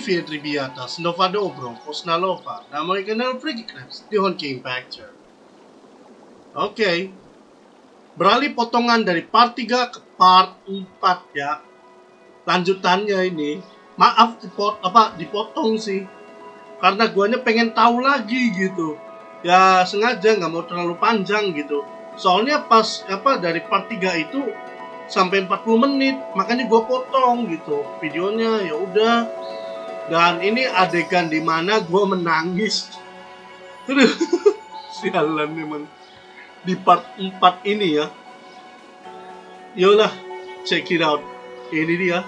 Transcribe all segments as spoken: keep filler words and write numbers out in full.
Привет, ребята! Снова добро, Posnalova, на мой канал Freaky Dihon King Picture. Oke, beralih potongan dari part tiga ke part empat ya. Lanjutannya ini, maaf dipot apa dipotong sih, karena guanya pengen tahu lagi gitu. Ya sengaja nggak mau terlalu panjang gitu. Soalnya pas apa dari part tiga itu sampai empat puluh menit, makanya gua potong gitu videonya. Ya udah. Dan ini adegan dimana gue menangis. Aduh, sialan memang. Di part empat ini ya. Yolah, check it out. Ini dia.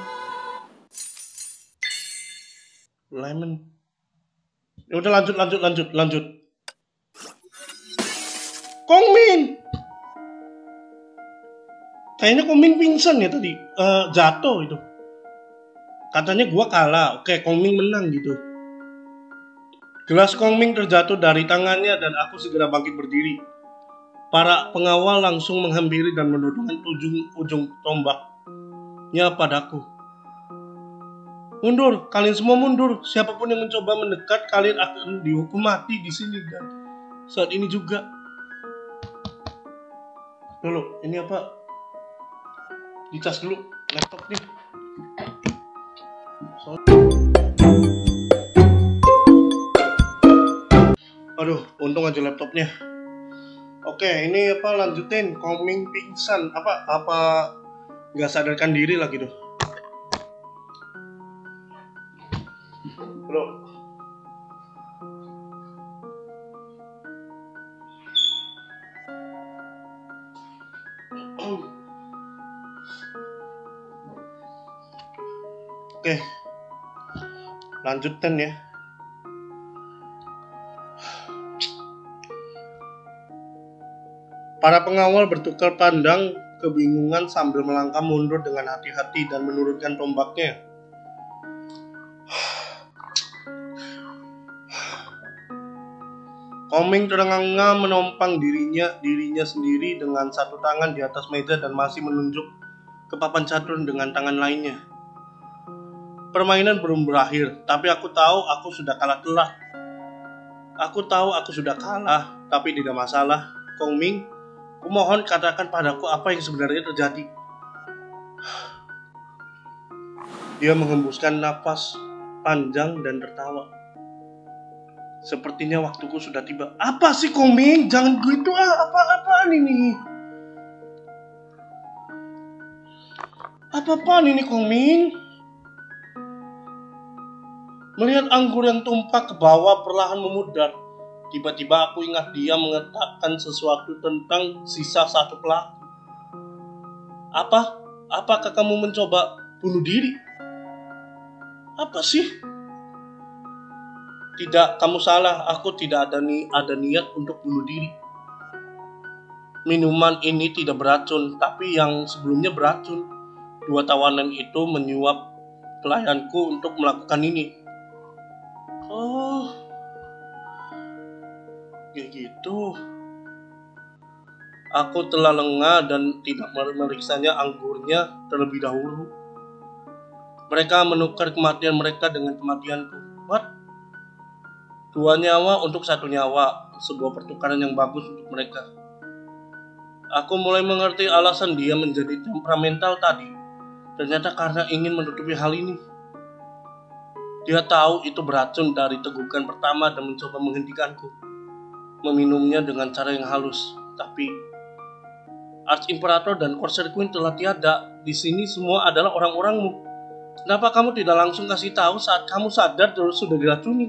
Lemon. Ya udah lanjut, lanjut, lanjut, lanjut. Kongmin. Kayaknya Kongmin pingsan ya tadi. Uh, jatuh itu. Katanya gua kalah, oke Kongming menang gitu. Gelas Kongming terjatuh dari tangannya dan aku segera bangkit berdiri. Para pengawal langsung menghampiri dan menodongkan ujung-ujung tombaknya padaku. Mundur, kalian semua mundur. Siapapun yang mencoba mendekat, kalian akan dihukum mati di sini dan saat ini juga. Dulu, ini apa? Dicas dulu laptop nih. Aduh, untung aja laptopnya. Oke, ini apa lanjutin Kongming pingsan apa apa nggak sadarkan diri lagi tuh. Bro. Oke. Lanjutin ya. Para pengawal bertukar pandang kebingungan sambil melangkah mundur dengan hati-hati dan menurunkan tombaknya. Kongming terengah-engah menompang dirinya dirinya sendiri dengan satu tangan di atas meja dan masih menunjuk ke papan catur dengan tangan lainnya. Permainan belum berakhir, tapi aku tahu aku sudah kalah telak. Aku tahu aku sudah kalah, tapi tidak masalah. Kongming, kumohon katakan padaku apa yang sebenarnya terjadi. Dia menghembuskan napas panjang dan tertawa. Sepertinya waktuku sudah tiba. Apa sih Kongming? Jangan gitu ah, apa-apaan ini? Apa-apaan ini Kongming? Melihat anggur yang tumpah ke bawah perlahan memudar. Tiba-tiba aku ingat dia mengatakan sesuatu tentang sisa satu pelaku. Apa? Apakah kamu mencoba bunuh diri? Apa sih? Tidak, kamu salah. Aku tidak ada, ni ada niat untuk bunuh diri. Minuman ini tidak beracun, tapi yang sebelumnya beracun. Dua tawanan itu menyuap pelayanku untuk melakukan ini. Oh, kayak gitu. Aku telah lengah dan tidak meriksanya anggurnya terlebih dahulu. Mereka menukar kematian mereka dengan kematianku. What? Dua nyawa untuk satu nyawa, sebuah pertukaran yang bagus untuk mereka. Aku mulai mengerti alasan dia menjadi temperamental tadi. Ternyata karena ingin menutupi hal ini. Dia tahu itu beracun dari tegukan pertama dan mencoba menghentikanku. Meminumnya dengan cara yang halus. Tapi Arch Imperator dan Corsair Queen telah tiada. Di sini semua adalah orang-orangmu. Kenapa kamu tidak langsung kasih tahu saat kamu sadar terus sudah diracuni?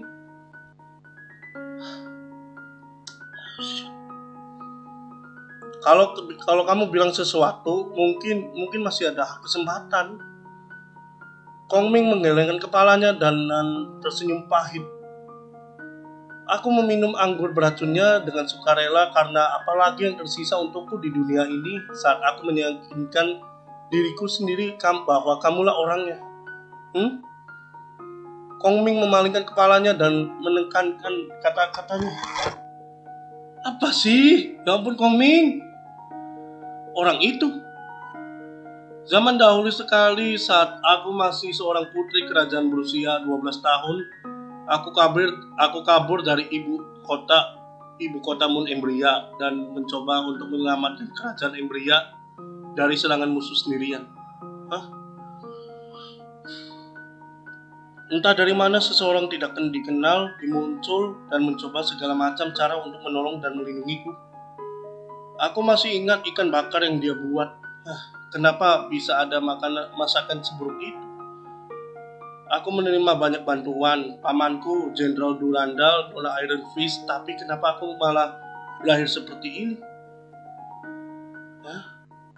Kalau kalau kamu bilang sesuatu, mungkin mungkin masih ada kesempatan. Kongming menggelengkan kepalanya dan, dan tersenyum pahit. Aku meminum anggur beracunnya dengan sukarela karena apalagi yang tersisa untukku di dunia ini saat aku meyakinkan diriku sendiri bahwa kamulah orangnya. Hmm? Kongming memalingkan kepalanya dan menekankan kata-katanya. Apa sih? Ya ampun Kongming. Orang itu. Zaman dahulu sekali saat aku masih seorang putri kerajaan berusia dua belas tahun, aku kabur aku kabur dari ibu kota ibu kota Mun Embria dan mencoba untuk menyelamatkan kerajaan Embria dari serangan musuh sendirian. Hah? Entah dari mana seseorang tidak dikenal dimuncul dan mencoba segala macam cara untuk menolong dan melindungiku. Aku masih ingat ikan bakar yang dia buat. Hah, kenapa bisa ada makanan masakan seburuk itu? Aku menerima banyak bantuan, pamanku, Jenderal Durandal, Nona Iron Fist, tapi kenapa aku malah berakhir seperti ini? Hah?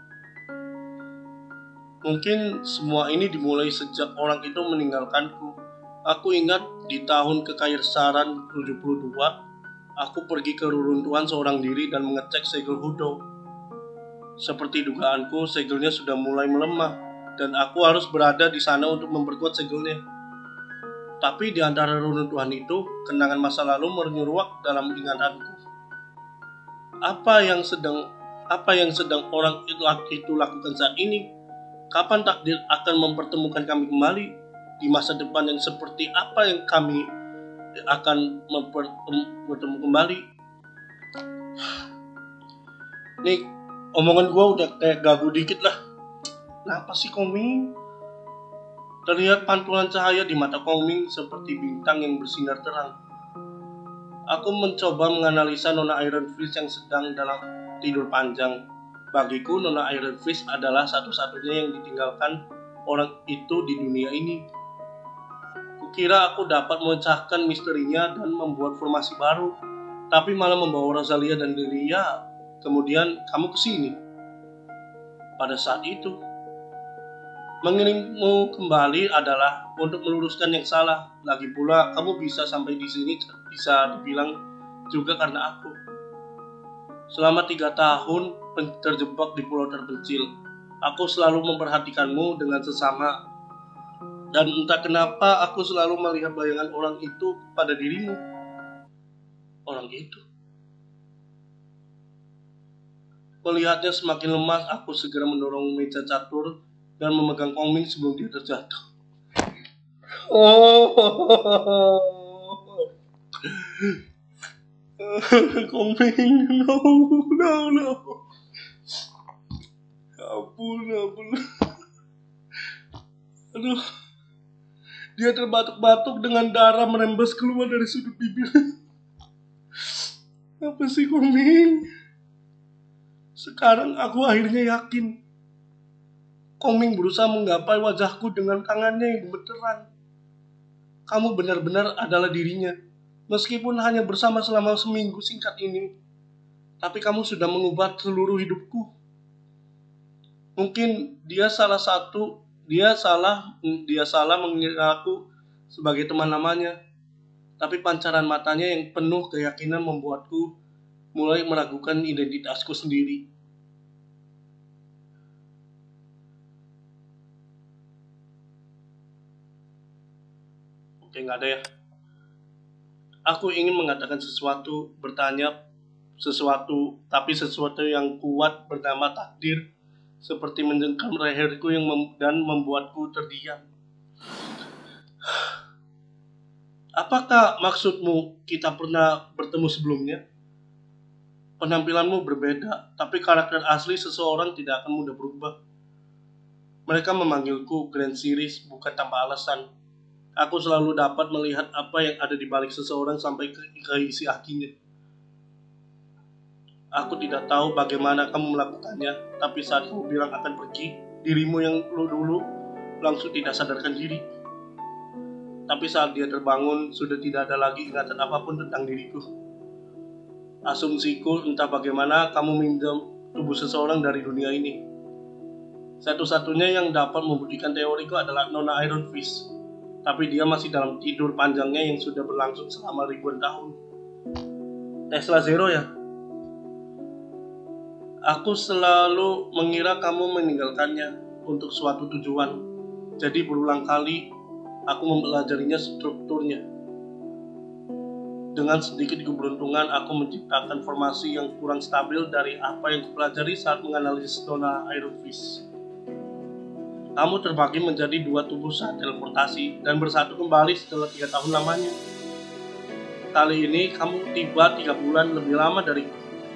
Mungkin semua ini dimulai sejak orang itu meninggalkanku. Aku ingat di tahun Kekaisaran tujuh puluh dua, aku pergi ke reruntuhan seorang diri dan mengecek segel Hudo. Seperti dugaanku, segelnya sudah mulai melemah, dan aku harus berada di sana untuk memperkuat segelnya. Tapi di antara reruntuhan itu, kenangan masa lalu menyeruak dalam ingatanku. Apa yang sedang apa yang sedang orang itu, itu lakukan saat ini? Kapan takdir akan mempertemukan kami kembali? Di masa depan yang seperti apa yang kami akan bertemu kembali? Nih, omongan gue udah kayak gagu dikit lah. Kenapa sih Koming? Terlihat pantulan cahaya di mata Koming seperti bintang yang bersinar terang. Aku mencoba menganalisa Nona Iron Fist yang sedang dalam tidur panjang. Bagiku, Nona Iron Fist adalah satu-satunya yang ditinggalkan orang itu di dunia ini. Kukira aku dapat memecahkan misterinya dan membuat formasi baru, tapi malah membawa Rosalia dan Lilia. Kemudian kamu kesini. Pada saat itu, mengirimmu kembali adalah untuk meluruskan yang salah. Lagi pula, kamu bisa sampai di sini bisa dibilang juga karena aku. Selama tiga tahun terjebak di pulau terpencil, aku selalu memperhatikanmu dengan sesama. Dan entah kenapa aku selalu melihat bayangan orang itu pada dirimu. Orang itu. Melihatnya semakin lemas, aku segera mendorong meja catur dan memegang Koming sebelum dia terjatuh. Oh, Koming, no, no, no. Ampun, ampun. Aduh, dia terbatuk-batuk dengan darah merembes keluar dari sudut bibir. Apa sih Koming? Sekarang aku akhirnya yakin. Koming berusaha menggapai wajahku dengan tangannya yang gemeteran. Kamu benar-benar adalah dirinya. Meskipun hanya bersama selama seminggu singkat ini, tapi kamu sudah mengubah seluruh hidupku. Mungkin dia salah satu, dia salah, dia salah mengira aku sebagai teman lamanya. Tapi pancaran matanya yang penuh keyakinan membuatku mulai meragukan identitasku sendiri. Oke, nggak ada ya. Aku ingin mengatakan sesuatu, bertanya sesuatu, tapi sesuatu yang kuat bernama takdir, seperti menjengkam leherku yang mem- dan membuatku terdiam. Apakah maksudmu kita pernah bertemu sebelumnya? Penampilanmu berbeda, tapi karakter asli seseorang tidak akan mudah berubah. Mereka memanggilku Grand Series bukan tanpa alasan. Aku selalu dapat melihat apa yang ada di balik seseorang sampai ke, ke isi hatinya. Aku tidak tahu bagaimana kamu melakukannya, tapi saat kamu bilang akan pergi, dirimu yang dulu langsung tidak sadarkan diri. Tapi saat dia terbangun, sudah tidak ada lagi ingatan apapun tentang diriku. Asumsiku entah bagaimana kamu minjam tubuh seseorang dari dunia ini. Satu-satunya yang dapat membuktikan teoriku adalah Nona Iron Fist. Tapi dia masih dalam tidur panjangnya yang sudah berlangsung selama ribuan tahun. Tesla Zero ya? Aku selalu mengira kamu meninggalkannya untuk suatu tujuan. Jadi berulang kali aku mempelajarinya strukturnya. Dengan sedikit keberuntungan aku menciptakan formasi yang kurang stabil dari apa yang kupelajari saat menganalisis Nona Iron Fist. Kamu terbagi menjadi dua tubuh saat teleportasi dan bersatu kembali setelah tiga tahun lamanya. Kali ini kamu tiba tiga bulan lebih lama dari.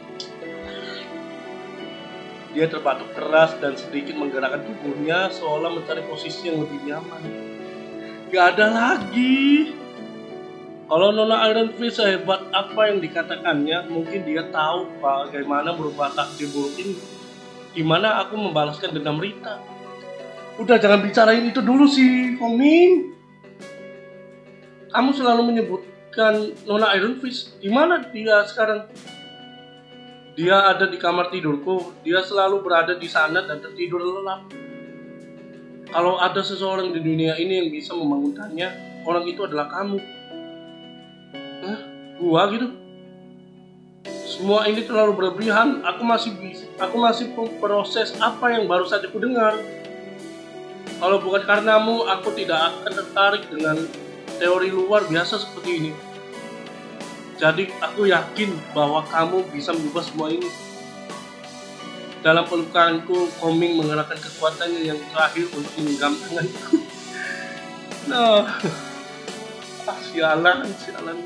Dia terpatuk keras dan sedikit menggerakkan tubuhnya seolah mencari posisi yang lebih nyaman. Gak ada lagi. Kalau Nona Iron Fist sehebat apa yang dikatakannya, mungkin dia tahu bagaimana merubah takdir buruk ini. Gimana aku membalaskan dendam Rita? Udah, jangan bicarain itu dulu sih, Koming. Kamu selalu menyebutkan Nona Iron Fist. Di mana dia sekarang? Dia ada di kamar tidurku. Dia selalu berada di sana dan tertidur lelap. Kalau ada seseorang di dunia ini yang bisa membangunkannya, orang itu adalah kamu. Hah? Gua gitu? Semua ini terlalu berlebihan. Aku masih bisa, aku masih proses apa yang baru saja ku dengar. Kalau bukan karenamu, aku tidak akan tertarik dengan teori luar biasa seperti ini. Jadi aku yakin bahwa kamu bisa mengubah semua ini. Dalam pelukanku, Koming mengerahkan kekuatannya yang terakhir untuk menggenggam tanganku. Nah, ah, sialan, sialan.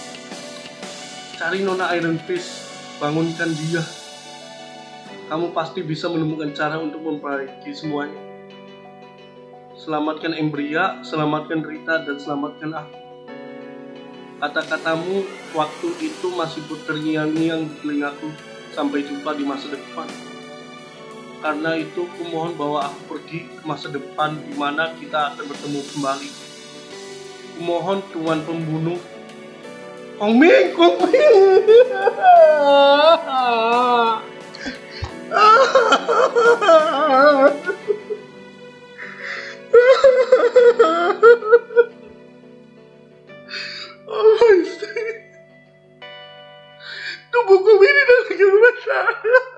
Cari Nona Iron Fist, bangunkan dia. Kamu pasti bisa menemukan cara untuk memperbaiki semuanya. Selamatkan Embria, selamatkan Rita, dan selamatkan aku. Kata-katamu waktu itu masih terngiang-ngiang di telingaku. Sampai jumpa di masa depan. Karena itu, kumohon bawa aku pergi ke masa depan di mana kita akan bertemu kembali. Kumohon Tuan Pembunuh. Koming, Koming. Oh my God. Tubuhku ini dah lagi besar.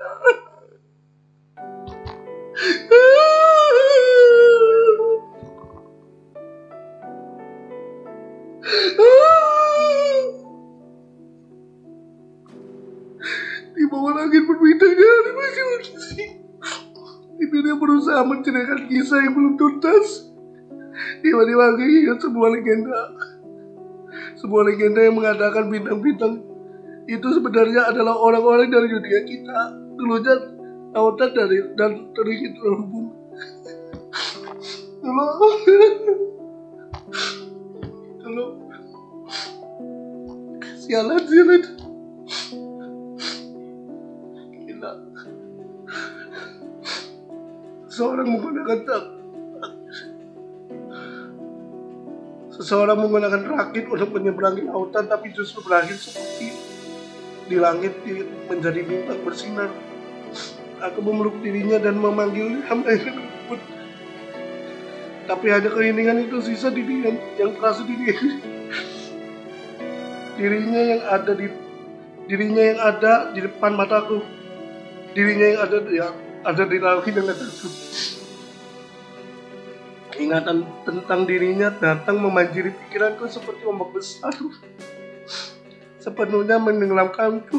Di bawah langit berbintangnya ada laki-laki. Itu dia berusaha menceritakan kisah yang belum tuntas. Tiba-tiba aku ingat sebuah legenda. Sebuah legenda yang mengatakan bintang-bintang itu sebenarnya adalah orang-orang dari dunia kita. Dulunya lautan dari dan terikut terhubung. Dulu, dulu, sialan sialan. Gila. Seorang menggunakan tak. Seseorang menggunakan rakit untuk menyeberangi lautan, tapi justru berakhir seperti di langit di, menjadi bintang bersinar. Aku memeluk dirinya dan memanggil hamba yang lembut. Tapi hanya keheningan itu sisa di dia yang terasa di dia. Dirinya yang ada di dirinya yang ada di depan mataku. Dirinya yang ada di ada di langit dan atasku. Ingatan tentang dirinya datang memanjiri pikiranku seperti ombak besar, sepenuhnya menenggelamkanku.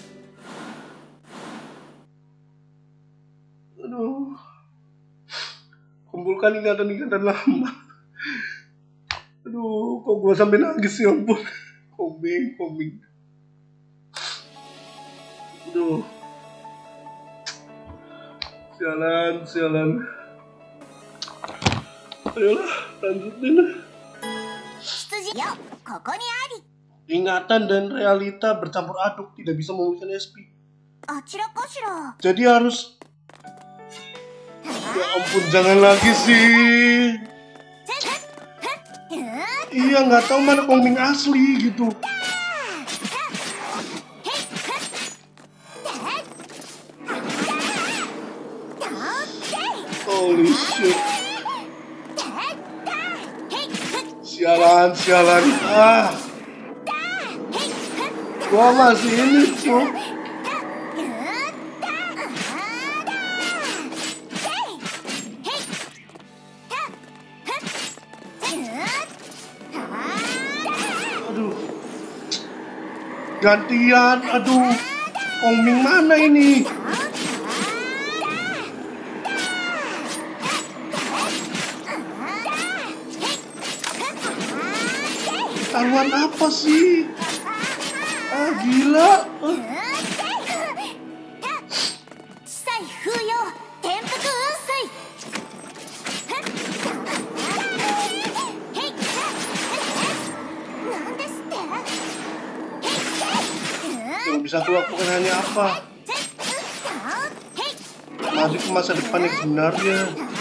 Aduh, kumpulkan ingatan-ingatan lama. Aduh, kok gue sampai nangis ya ampun. Koming, koming. Aduh, sialan, sialan. Ayolah, lanjutin. Ingatan dan realita bercampur aduk, tidak bisa memulihkan S P. Jadi harus. Ya ampun, jangan lagi sih. Iya, nggak tahu mana Koming asli gitu. Holy shit. Sialan, sialan. Ah. Gua masih ini, Cuk. Aduh. Gantian, aduh. Koming mana ini? taruhan apa sih? Ah, gila. Ah. Yang bisa aku lakukan hanya apa? Maju ke masa depan yang sebenarnya.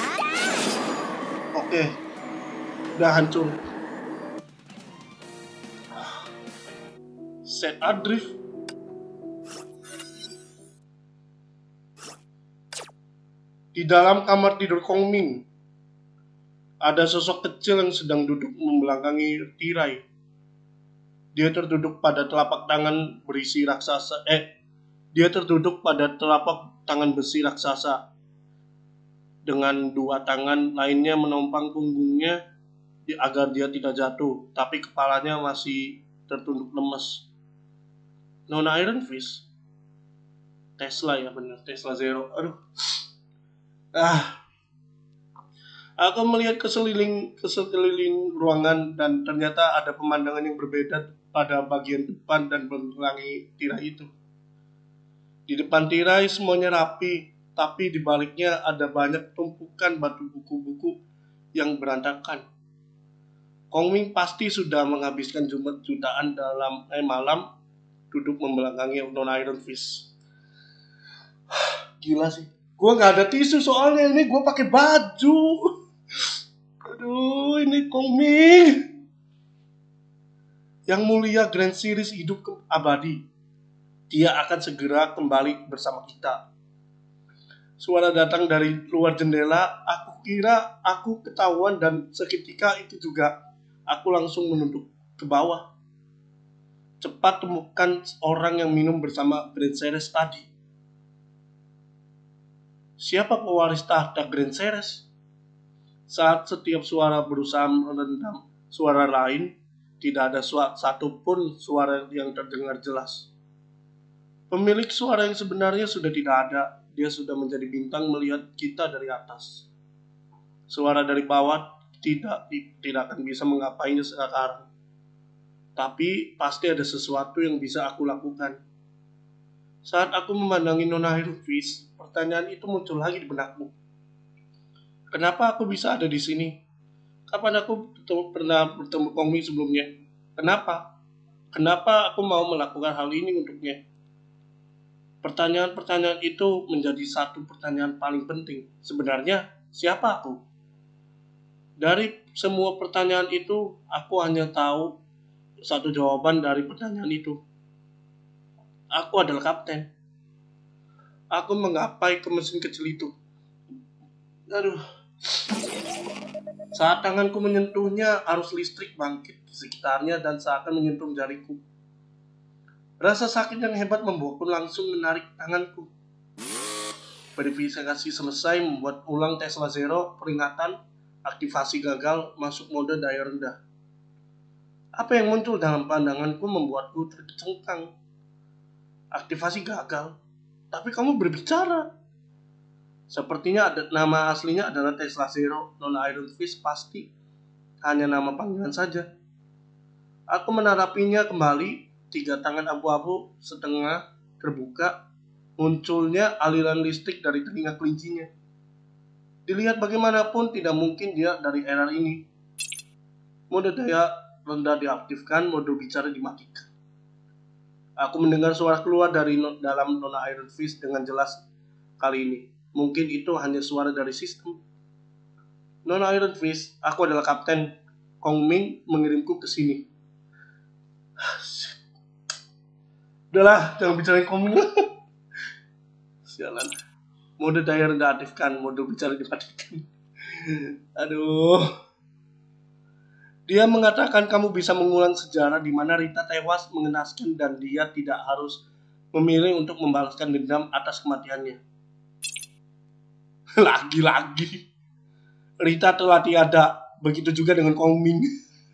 Oke, udah hancur. Set adrift. Di dalam kamar tidur Kong Ming, ada sosok kecil yang sedang duduk membelakangi tirai. Dia terduduk pada telapak tangan berisi raksasa. Eh, dia terduduk pada telapak tangan besi raksasa. Dengan dua tangan lainnya menopang punggungnya agar dia tidak jatuh, tapi kepalanya masih tertunduk lemes. Nona Iron Fist, Tesla ya benar, Tesla Zero. Aduh, ah, aku melihat ke sekeliling ke sekeliling ruangan dan ternyata ada pemandangan yang berbeda pada bagian depan dan belakang tirai itu. Di depan tirai semuanya rapi, tapi di baliknya ada banyak tumpukan batu buku-buku yang berantakan. Kong Ming pasti sudah menghabiskan jutaan dalam eh, malam duduk membelakangi Nona Iron Fist. Gila sih. Gue gak ada tisu soalnya ini gue pakai baju. Aduh, ini Kong Ming. Yang mulia Grand Series hidup abadi. Dia akan segera kembali bersama kita. Suara datang dari luar jendela. Aku kira aku ketahuan dan seketika itu juga aku langsung menunduk ke bawah. Cepat temukan orang yang minum bersama Grand Series tadi. Siapa pewaris tahta Grand Series? Saat setiap suara berusaha merendam suara lain, tidak ada satu pun suara yang terdengar jelas. Pemilik suara yang sebenarnya sudah tidak ada. Dia sudah menjadi bintang melihat kita dari atas. Suara dari bawah tidak tidak akan bisa menggapainya sekarang. Tapi pasti ada sesuatu yang bisa aku lakukan. Saat aku memandangi Nona Iron Fist, pertanyaan itu muncul lagi di benakku. Kenapa aku bisa ada di sini? Kapan aku bertemu, pernah bertemu Kong Ming sebelumnya? Kenapa? Kenapa aku mau melakukan hal ini untuknya? Pertanyaan-pertanyaan itu menjadi satu pertanyaan paling penting. Sebenarnya, siapa aku? Dari semua pertanyaan itu, aku hanya tahu satu jawaban dari pertanyaan itu. Aku adalah kapten. Aku menggapai ke mesin kecil itu. Aduh. Saat tanganku menyentuhnya, arus listrik bangkit di sekitarnya dan seakan menyentuh jariku. Rasa sakit yang hebat membuatku langsung menarik tanganku. Verifikasi selesai, membuat ulang Tesla Zero, peringatan, aktivasi gagal, masuk mode daya rendah. Apa yang muncul dalam pandanganku membuatku tercengkang. Aktivasi gagal, tapi kamu berbicara. Sepertinya ada, nama aslinya adalah Tesla Zero. Nona Iron Fist pasti hanya nama panggilan saja. Aku menarapinya kembali. Tiga tangan abu-abu setengah terbuka. Munculnya aliran listrik dari telinga kelincinya. Dilihat bagaimanapun tidak mungkin dia dari era ini. Mode daya rendah diaktifkan, mode bicara dimatikan. Aku mendengar suara keluar dari no- dalam Nona Iron Fist dengan jelas kali ini. Mungkin itu hanya suara dari sistem. Nona Iron Fist, aku adalah kapten. Kong Ming mengirimku ke sini. Udahlah, jangan bicarain Kong Ming. Sialan. Mode daya rendah aktifkan, mode bicara dimatikan. Aduh. Dia mengatakan kamu bisa mengulang sejarah di mana Rita tewas mengenaskan dan dia tidak harus memilih untuk membalaskan dendam atas kematiannya. Lagi-lagi. Rita telah tiada. Begitu juga dengan Kong Ming.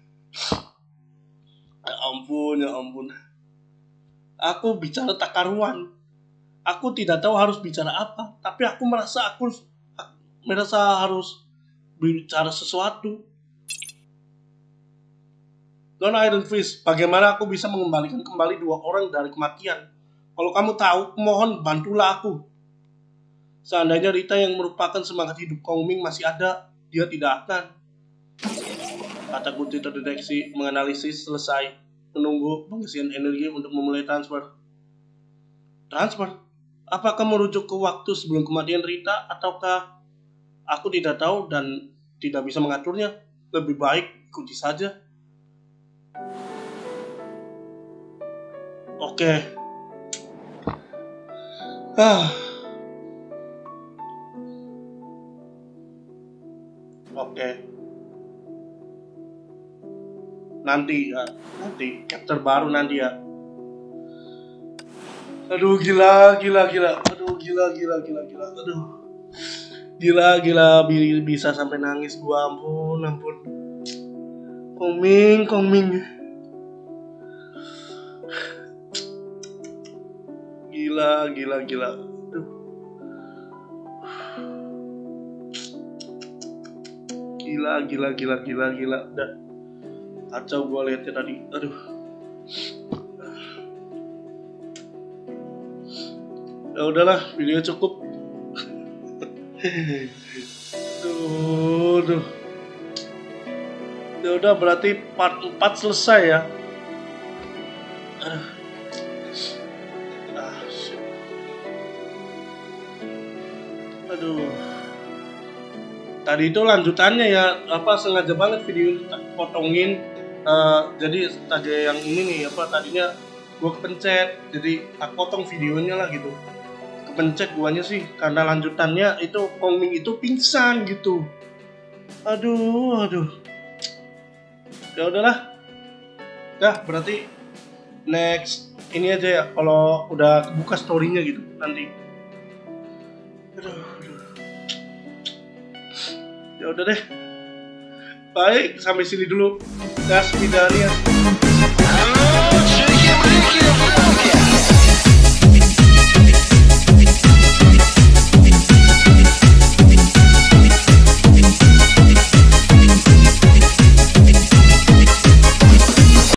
Ya ampun, ya ampun. Aku bicara tak karuan. Aku tidak tahu harus bicara apa. Tapi aku merasa aku, aku merasa harus bicara sesuatu. Don Iron Fist, bagaimana aku bisa mengembalikan kembali dua orang dari kematian? Kalau kamu tahu, mohon bantulah aku. Seandainya Rita yang merupakan semangat hidup Kong Ming masih ada, dia tidak akan. Kata kunci terdeteksi, menganalisis selesai, menunggu pengisian energi untuk memulai transfer. Transfer? Apakah merujuk ke waktu sebelum kematian Rita, ataukah aku tidak tahu dan tidak bisa mengaturnya? Lebih baik ikuti saja. Oke. Ah. Oke. Nanti ya, nanti chapter baru nanti ya. Aduh gila, gila, gila. Aduh gila, gila, gila, gila. Aduh. Gila, gila, bisa sampai nangis gua, ampun, ampun. Kong Ming, Kong Ming. Gila, gila, gila. Aduh. Gila, gila, gila, gila, gila. Udah kacau gua liatnya tadi. Aduh. Ya udahlah, video cukup. Aduh, aduh. Ya udah, berarti part empat selesai ya. Aduh. Ah, shit. Aduh. Tadi itu lanjutannya ya, apa sengaja banget video potongin. Uh, jadi tadi yang ini nih, apa tadinya gue kepencet, jadi tak potong videonya lah gitu. Kepencet guanya sih karena lanjutannya itu Kong Ming itu pingsan gitu. Aduh, aduh. Ya udahlah. Dah, berarti next ini aja ya kalau udah buka story-nya gitu nanti. Aduh, aduh. Ya udah deh. Baik, sampai sini dulu. Das Midania.